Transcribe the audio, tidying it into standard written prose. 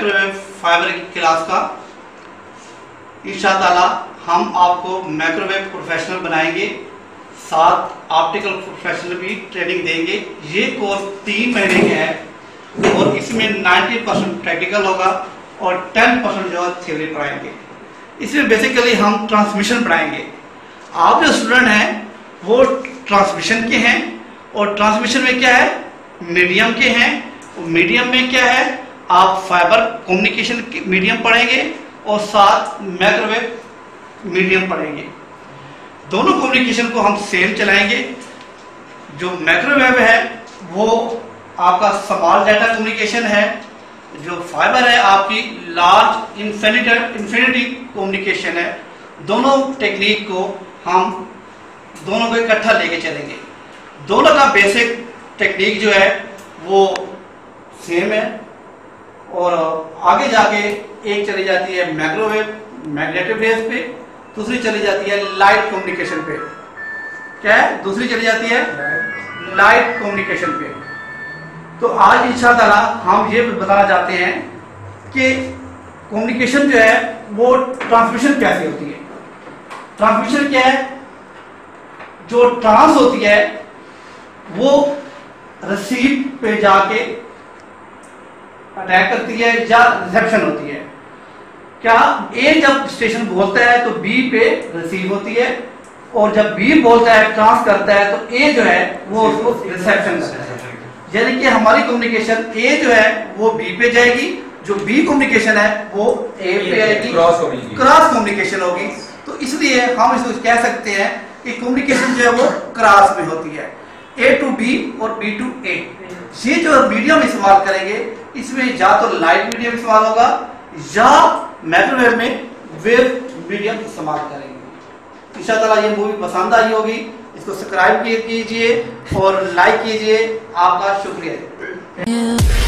Microwave fibre की class का। इंशाअल्लाह हम आपको माइक्रोवेव प्रोफेशनल बनाएंगे, साथ ऑप्टिकल प्रोफेशनल भी ट्रेनिंग देंगे। ये कोर्स 3 महीने के है और इसमें 90% प्रैक्टिकल होगा और 10% जो है थ्योरी पढ़ाएंगे। इसमें बेसिकली हम ट्रांसमिशन पढ़ाएंगे। आप जो स्टूडेंट हैं वो ट्रांसमिशन के हैं और ट्रांसमिशन में क्या है, मीडियम के हैं। मीडियम में क्या है, आप फाइबर कम्युनिकेशन मीडियम पढ़ेंगे और साथ माइक्रोवेव मीडियम पढ़ेंगे। दोनों कम्युनिकेशन को हम सेम चलाएंगे। जो माइक्रोवेव है वो आपका स्मॉल डाटा कम्युनिकेशन है, जो फाइबर है आपकी लार्ज इन्फिनिटी कम्युनिकेशन है। दोनों टेक्निक को हम दोनों को इकट्ठा लेके चलेंगे। दोनों का बेसिक टेक्निक जो है वो सेम है और आगे जाके एक चली जाती है माइक्रोवेव मैग्नेटिक वेव पे, दूसरी चली जाती है लाइट कम्युनिकेशन पे। क्या है, दूसरी चली जाती है लाइट कम्युनिकेशन पे। तो आज इंशाअल्लाह हम ये बताना चाहते हैं कि कम्युनिकेशन जो है वो ट्रांसमिशन कैसे होती है। ट्रांसमिशन क्या है, जो ट्रांस होती है वो रिसीव पे जाके अटैक करती है या रिसेप्शन होती है। क्या ए जब स्टेशन बोलता है तो बी पे रिसीव होती है और जब बी बोलता है ट्रांस करता है तो ए जो है वो उसको रिसेप्शन करता है। यानी कि हमारी कम्युनिकेशन ए जो है वो बी पे जाएगी, जो बी कम्युनिकेशन है वो ए पे आएगी, क्रॉस कम्युनिकेशन होगी। तो इसलिए हम इसको कह सकते हैं कि कम्युनिकेशन जो है वो क्रॉस में होती है, ए टू बी और बी टू ए। ये जो मीडियम इस्तेमाल करेंगे इसमें या तो लाइट मीडियम इस्तेमाल होगा या माइक्रोवेव में वेव मीडियम इस्तेमाल करेंगे। इंशाअल्लाह ये मूवी पसंद आई होगी, इसको सब्सक्राइब कीजिए और लाइक कीजिए। आपका शुक्रिया।